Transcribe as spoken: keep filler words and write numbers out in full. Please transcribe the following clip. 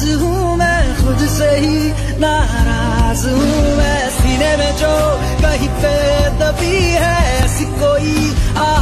राज हूँ मैं खुद से ही नाराज हूँ मैं, सीने में जो कहीं पे दबी है ऐसी कोई